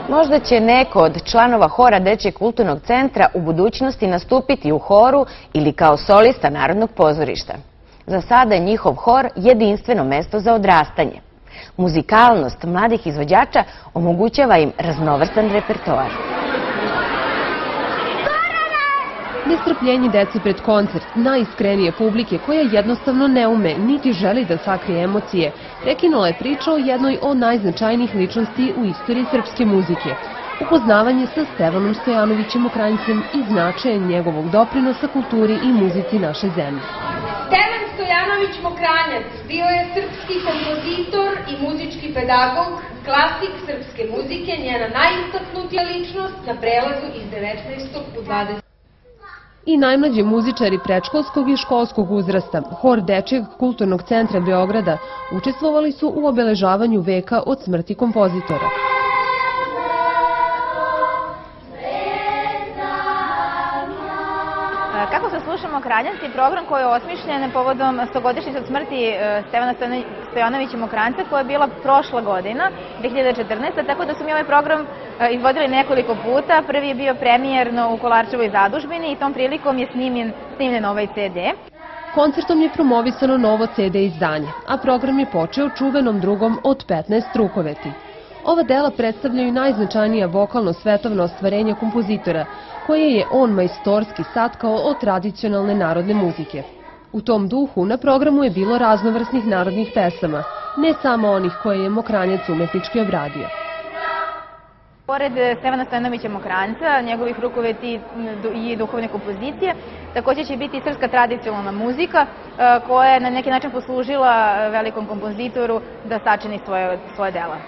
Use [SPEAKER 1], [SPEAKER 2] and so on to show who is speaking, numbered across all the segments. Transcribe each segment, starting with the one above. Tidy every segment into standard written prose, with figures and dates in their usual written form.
[SPEAKER 1] Možda će neko od članova hora Dečijeg kulturnog centra u budućnosti nastupiti u horu ili kao solista Narodnog pozorišta. Za sada je njihov hor jedinstveno mesto za odrastanje. Muzikalnost mladih izvođača omogućava im raznovrstan repertoar.
[SPEAKER 2] Nestrpljenje dece pred koncert, najiskrenije publike koja jednostavno ne ume niti želi da sakrije emocije, prekinula je priča o jednoj od najznačajnijih ličnosti u istoriji srpske muzike. Upoznavanje sa Stevanom Stojanovićem Mokranjcem i značaje njegovog doprinosa kulturi i muzici naše zemlje.
[SPEAKER 3] Stevan Stojanović Mokranjac bio je srpski kompozitor i muzički pedagog, klasik srpske muzike, njena najistaknutija ličnost na prelazu iz 19. u 20.
[SPEAKER 2] I najmlađi muzičari predškolskog i školskog uzrasta, hor Dečijeg kulturnog centra Beograda, učestvovali su u obeležavanju veka od smrti kompozitora.
[SPEAKER 4] Kako se sluša Mokranjac je program koji je osmišljen povodom 100-godišnjice od smrti Stevana Stojanovića Mokranjca, koja je bila prošla godina, 2014. Tako da su mi ovaj program izvodili nekoliko puta. Prvi je bio premijerno u Kolarčevoj zadužbini i tom prilikom je snimljen ovaj CD.
[SPEAKER 2] Koncertom je promovisano novo CD izdanje, a program je počeo čuvenom drugom od 15 Strukoveti. Ova dela predstavljaju najznačajnija vokalno-svetovna ostvarenja kompozitora, koje je on majstorski satkao od tradicionalne narodne muzike. U tom duhu na programu je bilo raznovrsnih narodnih pesama, ne samo onih koje je Mokranjac umetnički obradio.
[SPEAKER 4] Pored Stevana Stojanovića Mokranjca, njegovih rukoveti i duhovne kompozicije, također će biti i srpska tradicionalna muzika koja je na neki način poslužila velikom kompozitoru da sačini svoje dela.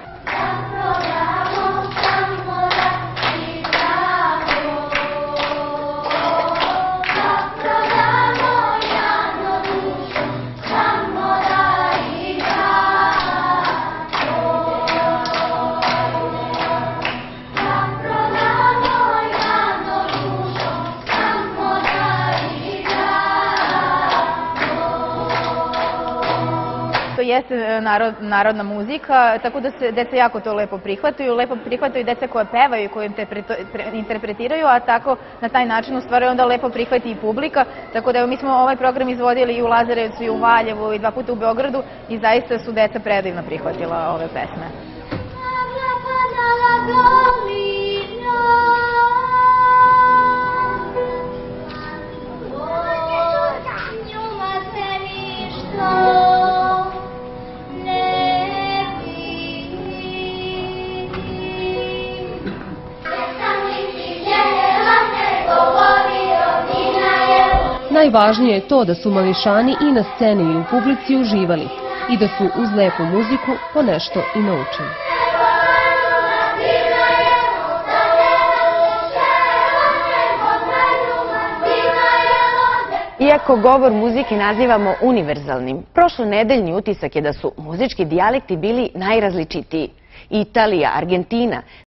[SPEAKER 4] To jeste narodna muzika, tako da se deca jako to lepo prihvataju deca koja pevaju i koje interpretiraju, a tako na taj način u stvari onda lepo prihvati i publika, tako da mi smo ovaj program izvodili i u Lazarevcu i u Valjevu i 2 puta u Beogradu i zaista su deca predivno prihvatila ove pesme.
[SPEAKER 2] Najvažnije je to da su mališani i na sceni i u publici uživali i da su uz lepu muziku ponešto i naučili.
[SPEAKER 1] Iako govor muzike nazivamo univerzalnim, prošlonedeljni utisak je da su muzički dijalekti bili najrazličitiji. Italija, Argentina,